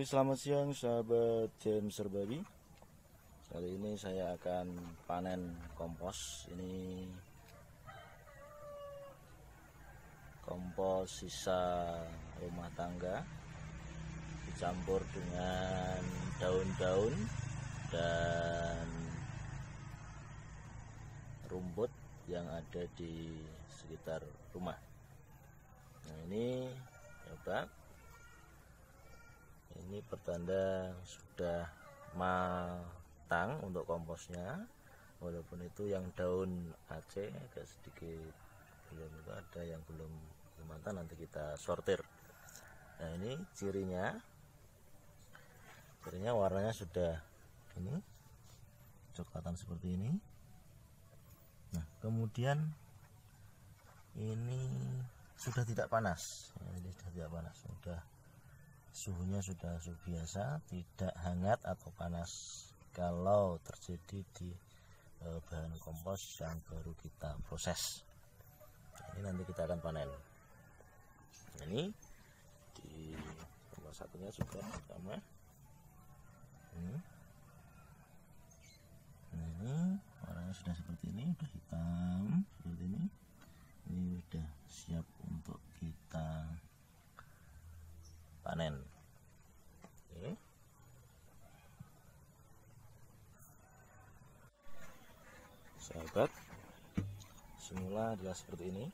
Selamat siang sahabat Jamser Babi. Kali ini saya akan panen kompos. Ini kompos sisa rumah tangga dicampur dengan daun-daun dan rumput yang ada di sekitar rumah. Nah, ini coba. Ini pertanda sudah matang untuk komposnya, walaupun itu yang daun Aceh agak sedikit belum, itu ada yang belum matang, nanti kita sortir. Nah, ini cirinya warnanya sudah ini coklatan seperti ini. Nah, kemudian ini sudah tidak panas, ini sudah tidak panas, suhunya sudah suhu biasa, tidak hangat atau panas kalau terjadi di bahan kompos yang baru kita proses. Ini nanti kita akan panen. Ini di nomor satunya sudah sama. Ini warnanya sudah seperti ini, sudah hitam seperti ini. Ini sudah siap untuk kita panen. Oke. Sahabat, semula adalah seperti ini.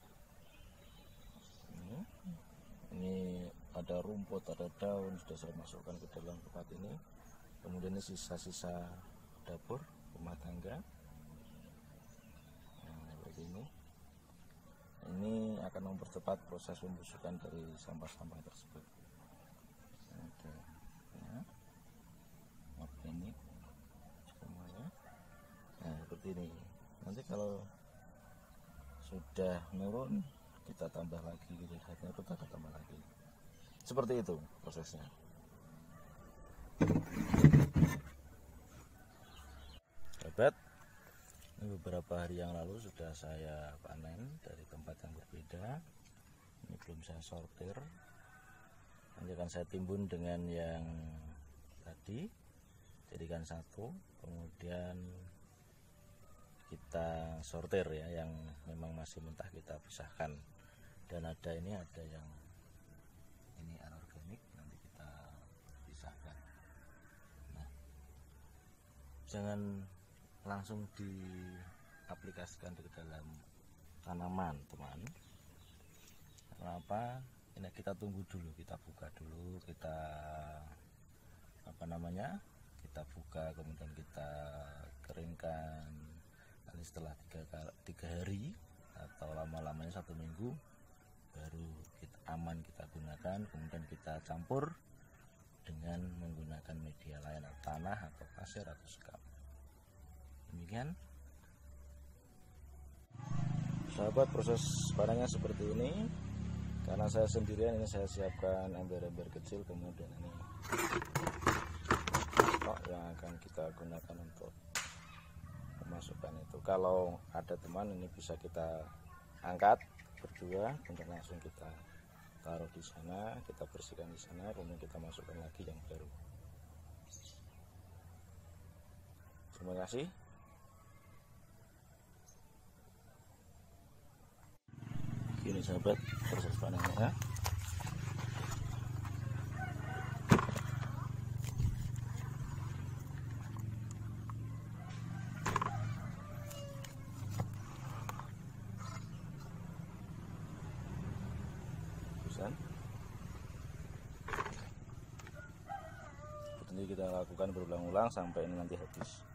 Ini ada rumput, ada daun, sudah saya masukkan ke dalam tempat ini. Kemudian ini sisa-sisa dapur rumah tangga. Nah, seperti ini. Ini akan mempercepat proses pembusukan dari sampah-sampah tersebut. Ada ya, organik semuanya. Nah, seperti ini. Nanti kalau sudah nurun kita tambah lagi, kita tambah lagi. Seperti itu prosesnya. Sahabat, ini beberapa hari yang lalu sudah saya panen dari tempat yang berbeda. Ini belum saya sortir. Nanti akan saya timbun dengan yang tadi, jadikan satu, kemudian kita sortir ya, yang memang masih mentah kita pisahkan. Dan ada yang ini anorganik, nanti kita pisahkan. Nah, jangan langsung diaplikasikan ke dalam tanaman, teman. Kenapa? Ini kita tunggu dulu, kita buka dulu, kita kita buka, kemudian kita keringkan. Nanti setelah 3 hari atau lama-lamanya 1 minggu baru aman kita gunakan. Kemudian kita campur dengan menggunakan media lain, tanah atau pasir atau sekam. Demikian sahabat, proses panennya seperti ini. Karena saya sendirian, ini saya siapkan ember-ember kecil, kemudian ini stok yang akan kita gunakan untuk memasukkan itu. Kalau ada teman, ini bisa kita angkat berdua, kemudian langsung kita taruh di sana, kita bersihkan di sana, kemudian kita masukkan lagi yang baru. Terima kasih. Ini sahabat, proses panennya. Nanti kita lakukan berulang-ulang sampai ini nanti habis.